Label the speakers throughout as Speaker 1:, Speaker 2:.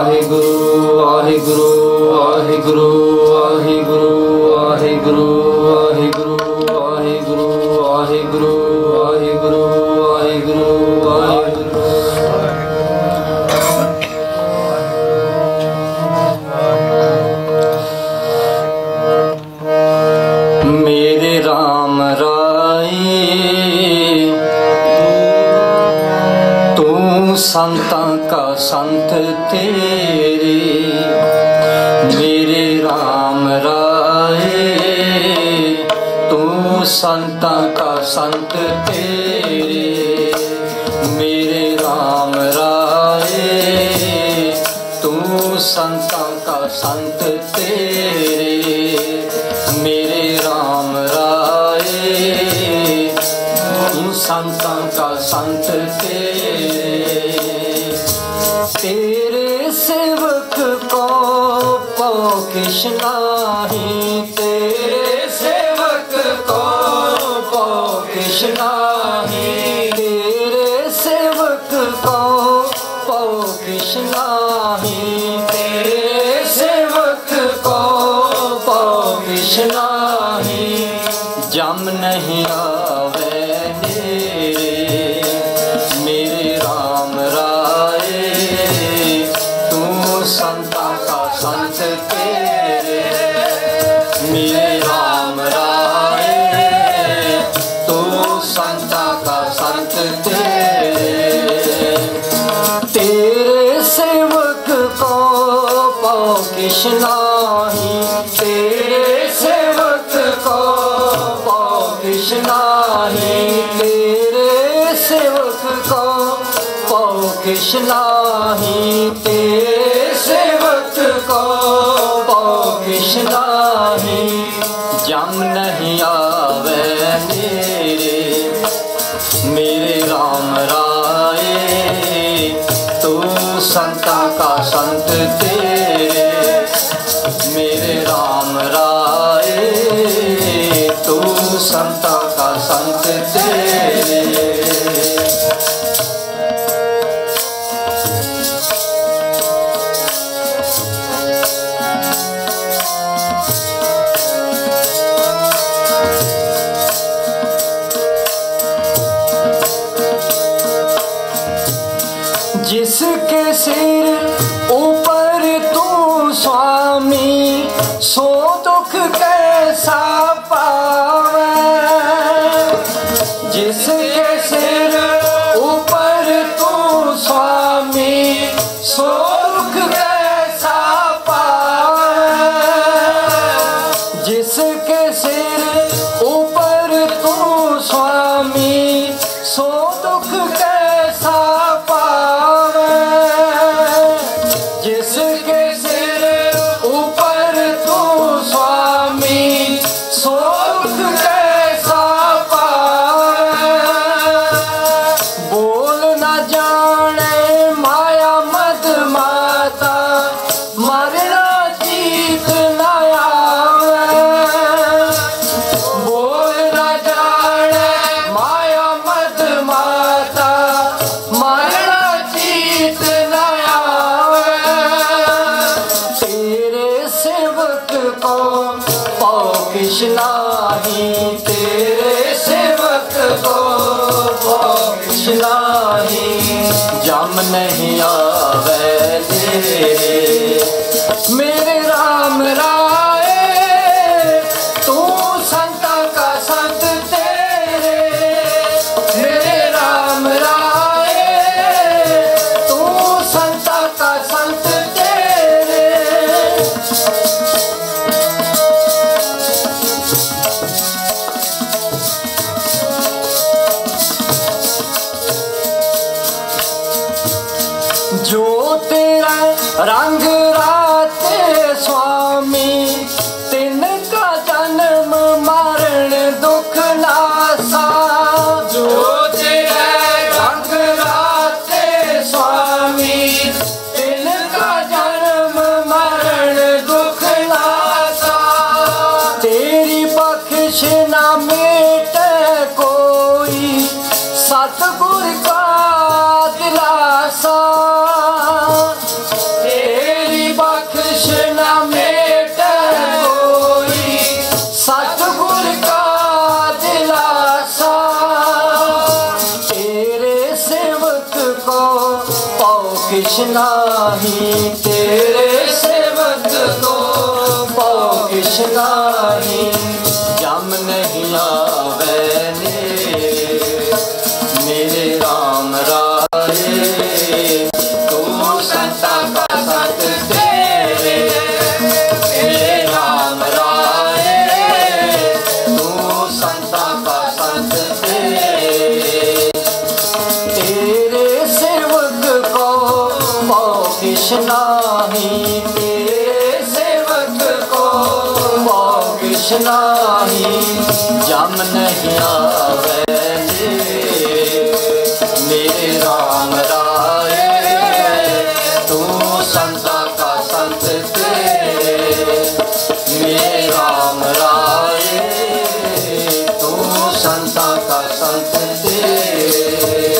Speaker 1: वाहिगुरु वाहिगुरु वाहिगुरु वाहिगुरु वाहिगुरु वाहिगुरु वाहिगुरु वाहिगुरु वाहिगुरु वाहिगुरु। मेरे राम राई तू संतां का संत तेरे, मेरे राम राय तू संतां का संत तेरे, मेरे राम राय तू संतां का संत तेरे, मेरे राम राय तू संतां का संत तेरे। तेरे सेवक को किश नाही, तेरे सेवक को किश नाही, तेरे सेवक को किश नाही, तेरे सेवक को किश नाही। जम नहीं आवे नेरे, मेरे राम राय तू संतां का संत तेरे, मेरे राम राय तू संतां का संत तेरे। तेरे सेवक को किश नाही, तेरे सेवक को किश नाही, तेरे सेवक को किश नाही, तेरे सेवक को किश नाही। जम नहीं आवे नेरे, मेरे राम राय तू संतां का संत तेरे, मेरे राम राय तू संतां का संत तेरे। जिसके सिर ऊपर तू स्वामी, सो दुख कैसा पावे, जिसके सिर ऊपर तू स्वामी, सो दुख कैसा पावे, जिसके सिर ऊपर तू स्वामी, सो दुख कैसा पावे, जिसके सिर ऊपर तू स्वामी, सो दुख कैसा पावे। बोल न जाने माया मद माता, मरना जीत न आवे, बोल न जाने माया मद माता, मरना जीत न आवे। तेरे सेवक को किश नाही, तेरे सेवक को किश नाही। जम नहीं आवे तेरे, मेरे राम राय तू संतां का संत तेरे, मेरे राम राय तू संतां का संत तेरे। जो तेरा रंग राते स्वामी, तिनका जन्म मरण दुख नासा, जो तेरा रंग राते स्वामी, तिनका जन्म मरण दुख नासा। तेरी बख्श न मेटे कोई, सतगुर का दिलासा, तेरी नाही, तेरे सेवक को पाओ किश नाही। जम नहीं आवे मेरे राम राये, तू संता का संत तेरे। मेरे राम राये, तू संता का संत तेरे। तेरे सेवक को पाओ किश नाही, तेरे सेवक को पाओ किश नाही। जम नहीं आवे मेरे राम राये, तू संता का संत तेरे। मेरे राम राये, तू संता का संत तेरे।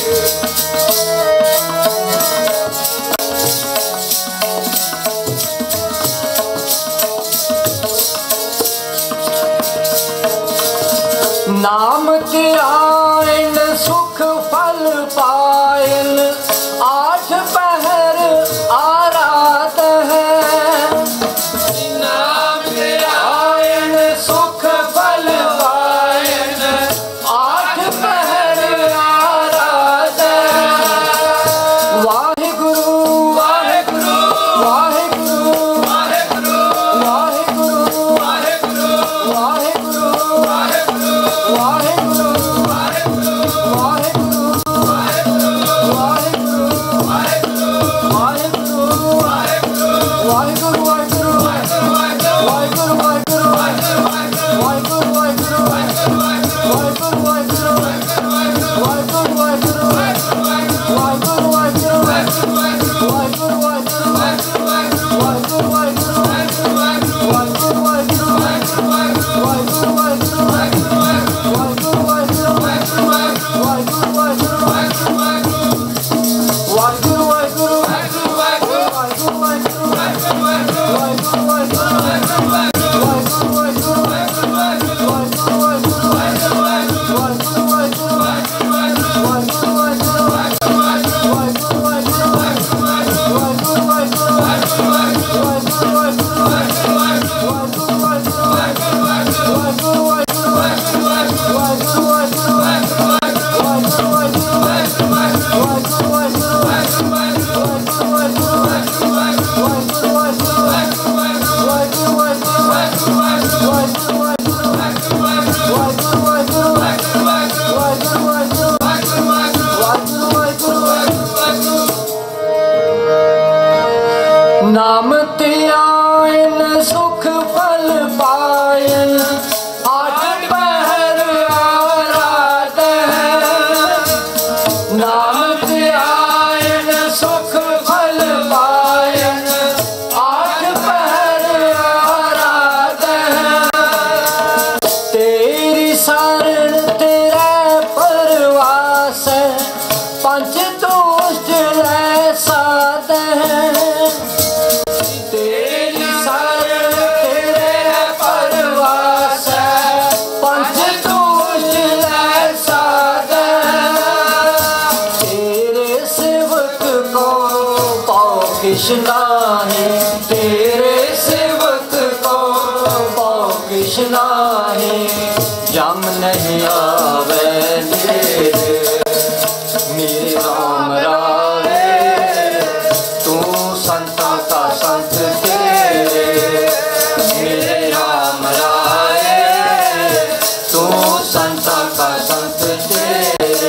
Speaker 1: नाम ध्यान सुख फल पायन, आठ पहर आराध है। नाम ध्यान सुख फल पायन, आठ पहर आराध है। वाहिगुरु वाहिगुरु वाहिगुरु वाहिगुरु वाहिगुरु वाहिगुरु वाहिगुरु वाहिगुरु नाम ध्यान सुख फल पायन, आठ पहर आराध है। नाम ध्यान सुख फल पायन, आठ पहर आराध है। तेरी शरण तेरा परवास, पंच दोष लै साध है। किश नाही, तेरे सेवक को पाओ किश नाही। जम नहीं आवे मेरे राम राये, तू संता का संत तेरे। मेरे राम राये, तू संता का संत तेरे।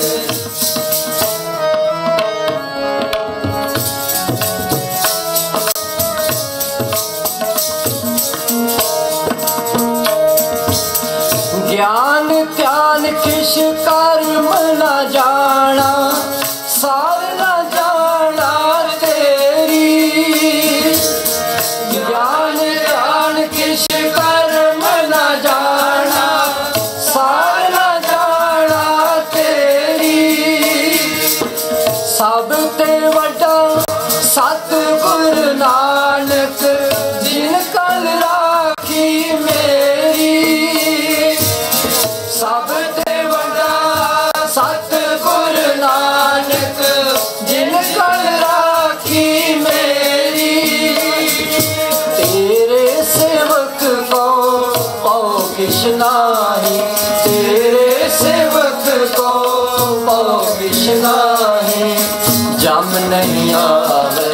Speaker 1: ज्ञान ध्यान किश कर्म न जाना, सार न जाना तेरी। ज्ञान ध्यान किश कर्म न जाना, सार न जाना तेरी। सब ते वड्डा सतगुर नानक, जिन कल राखी मेरी। सब ते वड्डा सतगुर नानक, जिन कल राखी कृष्णा ही, तेरे सेवक को पाओ कृष्णा ही। जम नहीं आवे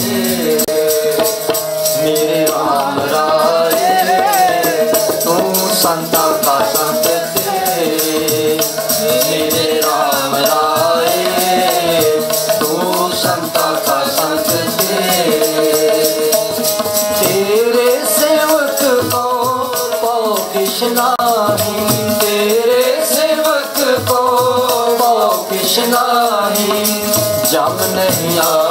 Speaker 1: मेरे राम राय, तू संता का संत तेरे। मेरे राम राय, तू संता का संत तेरे। तेरे सेवक को पाओ कृष्णा ही, तेरे सेवक को पाओ कृष्णा ही। जम नहीं आ